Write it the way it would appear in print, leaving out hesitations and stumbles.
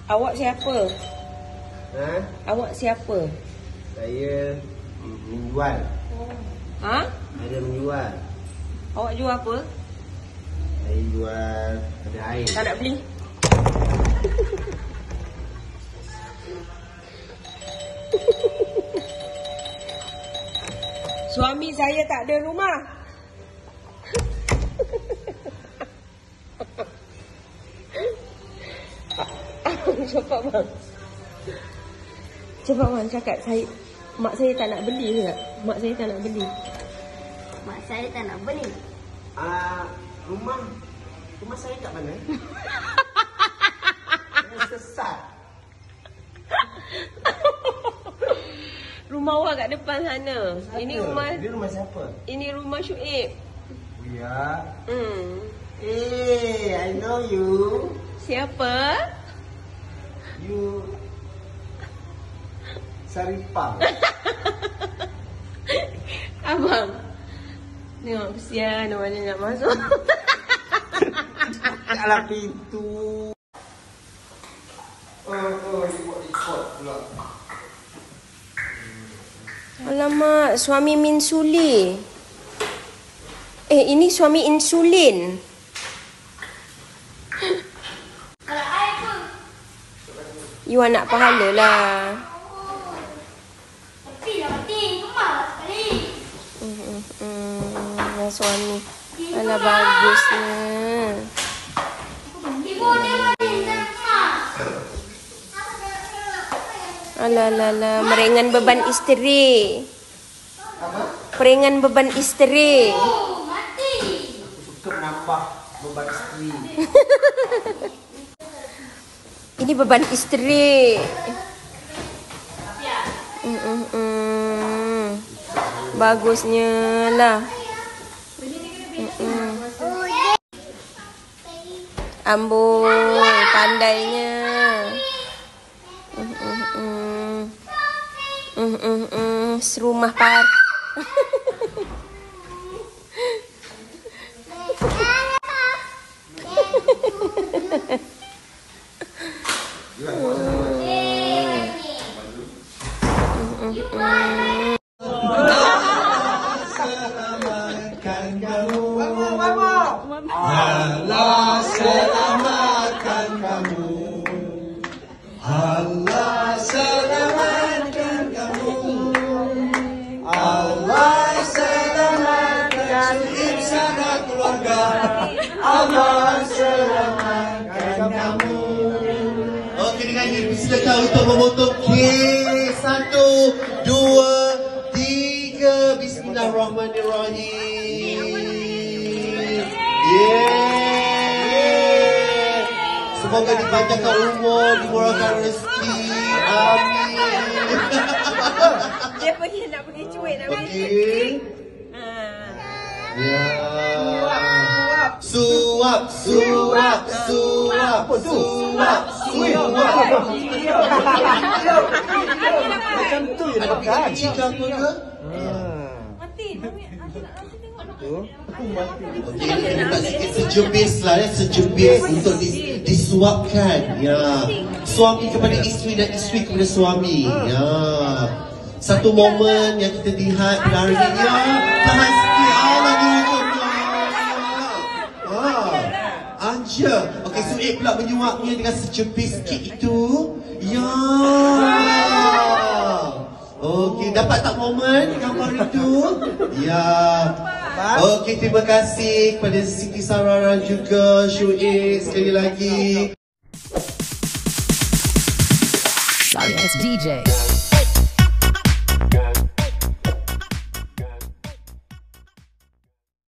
Awak siapa? Ha? Awak siapa? Saya menjual. Ha? Ada menjual. Awak jual apa? Saya jual ada air. Tak nak beli? Suami saya tak ada rumah. Cepat bang. Cepat bang cakap mak saya tak nak beli ke tak? Mak saya tak nak beli. Mak saya tak nak beli. Rumah saya kat mana? Saya sesat. Rumah awak kat depan sana. Ini rumah siapa? Ini rumah Syuib. Ya. Hmm. I know you. Siapa? You Saripang. Abang. Tengok kesian orang ni nak masuk. Dalam pintu. Dia buat record pula. Alamak, suami Minsuli. Ini suami insulin. Kalau air pun. You anak pahala lah. Tapi dah mati. Kemas sekali. Suami. Alah bagusnya. Ibu dia mati. Dah kemas. Alah. Meringan beban isteri. Apa? Peringan beban isteri. Oh, mati. Aku suka menambah beban isteri. Ini beban isteri. Ya. Bagusnya lah. Amboi, pandainya. Serumah par. Selamatkan kamu. Allah selamatkan kamu. Allah selamatkan kamu. Allah selamatkan insana keluarga. Allah selamatkan kamu. Okey, dengan ini silakan untuk memotong kek. 1, 2, 3. Bismillahirrahmanirrahim. Yeah. Semoga dipanjangkan umur, dimurahkan rezeki. Amin. Dia pergi nak pergi cuit nak pergi. Okey. Ya. Suap. Macam tu je nak pakai. Jika apa ke? Mati. Nanti tengok. Okey, kita tak sikit sejebis lah sejebis untuk disuapkan. Ya. Suami kepada isteri dan isteri kepada suami. Ya. Satu momen yang kita lihat pada hari ini. Ya. Tahan sikit. Allah Anja. Okey, Suib pula menyuapnya dengan secebis kek itu. Ya. Okey, dapat tak momen gambar itu? Ya. Okey, terima kasih kepada Siti Sarara juga Syuib sekali lagi. Sorry, it's DJ.